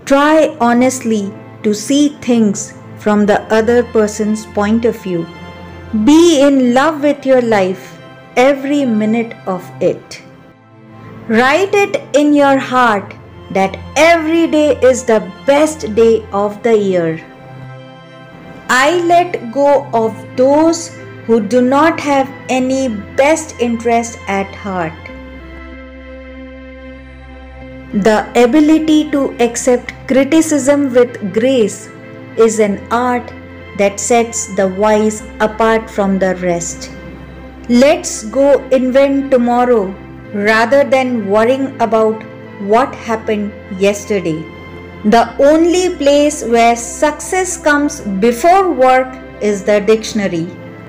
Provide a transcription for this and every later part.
Try honestly to see things from the other person's point of view. Be in love with your life, every minute of it. Write it in your heart that every day is the best day of the year. I let go of those who do not have any best interest at heart. The ability to accept criticism with grace is an art that sets the wise apart from the rest. Let's go invent tomorrow rather than worrying about what happened yesterday. The only place where success comes before work is the dictionary.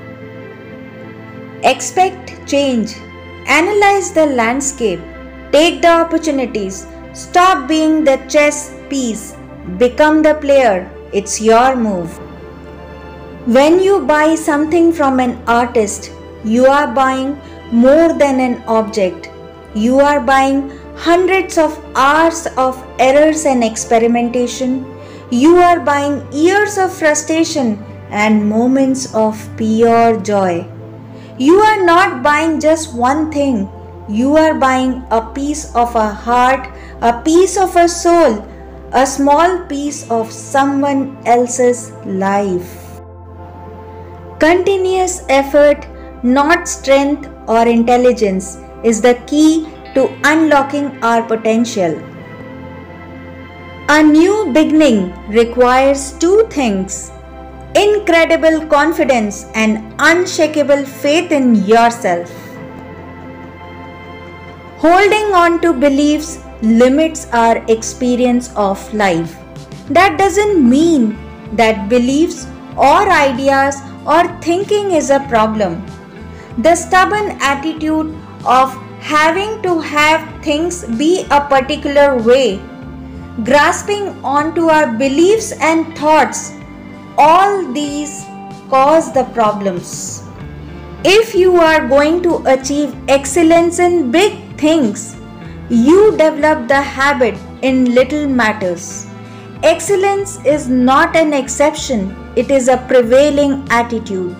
Expect change. Analyze the landscape. Take the opportunities. Stop being the chess piece. Become the player. It's your move. When you buy something from an artist, you are buying more than an object. You are buying hundreds of hours of errors and experimentation. You are buying years of frustration and moments of pure joy. You are not buying just one thing. You are buying a piece of a heart, a piece of a soul, a small piece of someone else's life. Continuous effort, not strength or intelligence, is the key to unlocking our potential. A new beginning requires two things: incredible confidence and unshakable faith in yourself. Holding on to beliefs limits our experience of life. That doesn't mean that beliefs or ideas or thinking is a problem. The stubborn attitude of having to have things be a particular way, grasping onto our beliefs and thoughts, all these cause the problems. If you are going to achieve excellence in big things, you develop the habit in little matters. Excellence is not an exception, it is a prevailing attitude.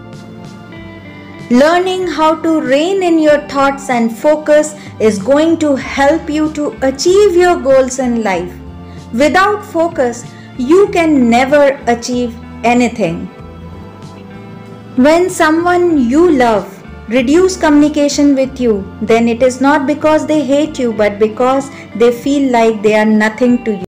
Learning how to rein in your thoughts and focus is going to help you to achieve your goals in life. Without focus, you can never achieve anything. When someone you love reduce communication with you, then it is not because they hate you, but because they feel like they are nothing to you.